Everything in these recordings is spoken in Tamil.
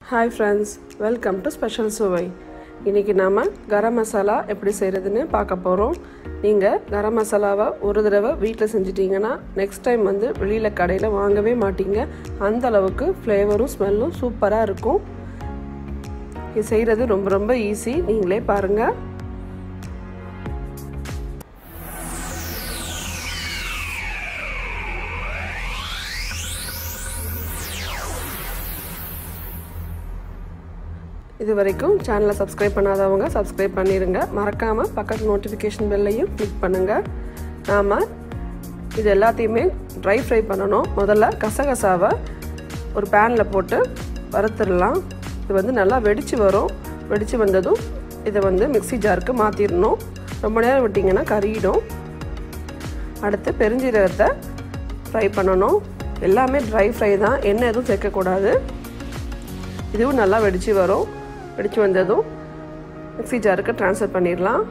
ஹாய் ஃப்ரெண்ட்ஸ், வெல்கம் டு ஸ்பெஷல் சுவை. இன்றைக்கி நாம் கரம் மசாலா எப்படி செய்கிறதுன்னு பார்க்க போகிறோம். நீங்கள் கரம் மசாலாவை ஒரு தடவை வீட்டில் செஞ்சிட்டிங்கன்னா நெக்ஸ்ட் டைம் வெளியில் கடையில் வாங்கவே மாட்டீங்க. அந்த அளவுக்கு ஃப்ளேவரும் ஸ்மெல்லும் சூப்பராக இருக்கும். இது செய்கிறது ரொம்ப ரொம்ப ஈஸி, நீங்களே பாருங்கள். இது வரைக்கும் சேனலை சப்ஸ்கிரைப் பண்ணாதவங்க சப்ஸ்கிரைப் பண்ணிடுங்க. மறக்காமல் பக்கத்து நோட்டிஃபிகேஷன் பெல்லையும் கிளிக் பண்ணுங்கள். நாம் இது எல்லாத்தையுமே ட்ரை ஃப்ரை பண்ணணும். முதல்ல கசகசாவை ஒரு பேனில் போட்டு வறுத்துடலாம். இது நல்லா வெடித்து வரும். வெடித்து வந்ததும் இதை மிக்ஸி ஜாருக்கு மாற்றிடணும். ரொம்ப நேரம் விட்டிங்கன்னா கறியிடும். அடுத்து பெருஞ்சீரகத்தை ஃப்ரை பண்ணணும். எல்லாமே ட்ரை ஃப்ரை தான், எண்ணெய் எதுவும் சேர்க்கக்கூடாது. இதுவும் நல்லா வெடித்து வரும். வெடித்து வந்ததும் மிக்ஸி ஜாருக்கு ட்ரான்ஸ்ஃபர் பண்ணிடலாம்.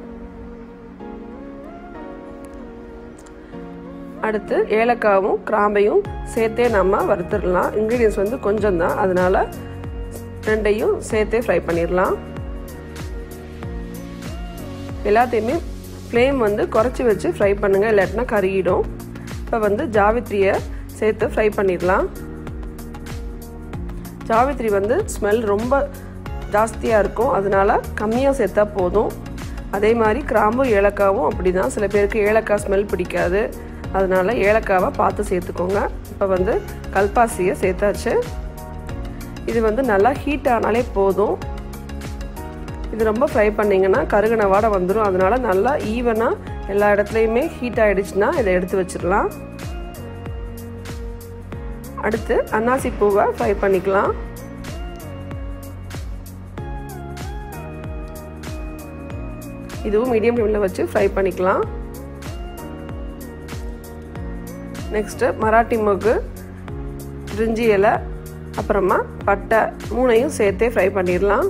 அடுத்து ஏலக்காவும் கிராம்பையும் சேர்த்தே நம்ம வறுத்துடலாம். இன்க்ரீடியன்ஸ் கொஞ்சம் தான், அதனால் ரெண்டையும் சேர்த்தே ஃப்ரை பண்ணிடலாம். எல்லாத்தையுமே ஃப்ளேம் குறைச்சி வச்சு ஃப்ரை பண்ணுங்கள், இல்லாட்டினா கறியிடும். இப்போ ஜாவித்ரியை சேர்த்து ஃப்ரை பண்ணிடலாம். ஜாவித்ரி ஸ்மெல் ரொம்ப ஜாஸ்தியாக இருக்கும், அதனால் கம்மியாக சேர்த்தா போதும். அதே மாதிரி கிராம்பும் ஏலக்காவும் அப்படி தான். சில பேருக்கு ஏலக்காய் ஸ்மெல் பிடிக்காது, அதனால் ஏலக்காவை பார்த்து சேர்த்துக்கோங்க. இப்போ கல்பாசியை சேர்த்தாச்சு. இது நல்லா ஹீட் ஆனாலே போதும். இது ரொம்ப ஃப்ரை பண்ணிங்கன்னா கருகின வாடை வந்துடும். அதனால் நல்லா ஈவனாக எல்லா இடத்துலையுமே ஹீட் ஆகிடுச்சுன்னா இதை எடுத்து வச்சிடலாம். அடுத்து அன்னாசி பூவை ஃப்ரை பண்ணிக்கலாம். இதுவும் மீடியம் ஃப்ளேமில் வச்சு ஃப்ரை பண்ணிக்கலாம். நெக்ஸ்ட்டு மராட்டி மொக்கு, பிரிஞ்சி இலை, அப்புறமா பட்டை மூணையும் சேர்த்தே ஃப்ரை பண்ணிடலாம்.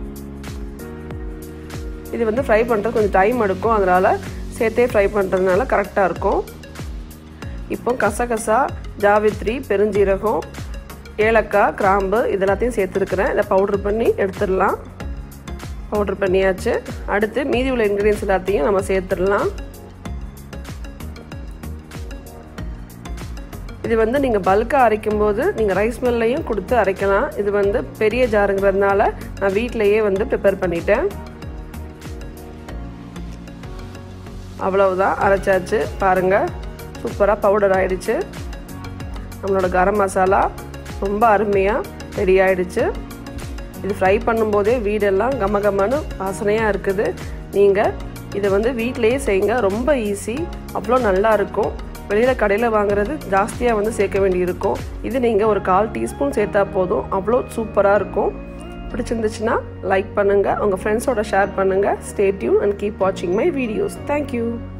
இது ஃப்ரை பண்ணுறது கொஞ்சம் டைம் எடுக்கும், அதனால் சேர்த்தே ஃப்ரை பண்ணுறதுனால கரெக்டாக இருக்கும். இப்போ கசகசா, ஜாவித்ரி, பெருஞ்சீரகம், ஏலக்காய், கிராம்பு இதெல்லாத்தையும் சேர்த்துருக்குறேன். இதை பவுட்ரு பண்ணி எடுத்துடலாம். பவுட்ரு பண்ணியாச்சு. அடுத்து மீதி உள்ள இன்க்ரீடியன்ஸ் எல்லாத்தையும் நம்ம சேர்த்துடலாம். இது நீங்கள் பல்காக அரைக்கும் போது நீங்கள் ரைஸ் மில்லையும் கொடுத்து அரைக்கலாம். இது பெரிய ஜாருங்கிறதுனால நான் வீட்டிலையே ப்ரிப்பேர் பண்ணிட்டேன். அவ்வளவுதான், அரைச்சாச்சு. பாருங்கள், சூப்பராக பவுடர் ஆகிடுச்சு. நம்மளோட கரம் மசாலா ரொம்ப அருமையாக ரெடி ஆகிடுச்சு. இது ஃப்ரை பண்ணும்போதே வீடெல்லாம் கமகமன்னு வாசனையாக இருக்குது. நீங்கள் இதை வீட்டிலையே செய்யுங்க, ரொம்ப ஈஸி, அவ்வளோ நல்லா இருக்கும். வெளியில் கடையில் வாங்குறது ஜாஸ்தியாக சேர்க்க வேண்டியிருக்கும். இது நீங்கள் ஒரு 1/4 டீஸ்பூன் சேர்த்தா போதும், அவ்வளோ சூப்பராக இருக்கும். பிடிச்சிருந்துச்சுன்னா லைக் பண்ணுங்கள், உங்கள் ஃப்ரெண்ட்ஸோட ஷேர் பண்ணுங்கள். ஸ்டே டியூன் அண்ட் கீப் வாட்சிங் மை வீடியோஸ். தேங்க்யூ.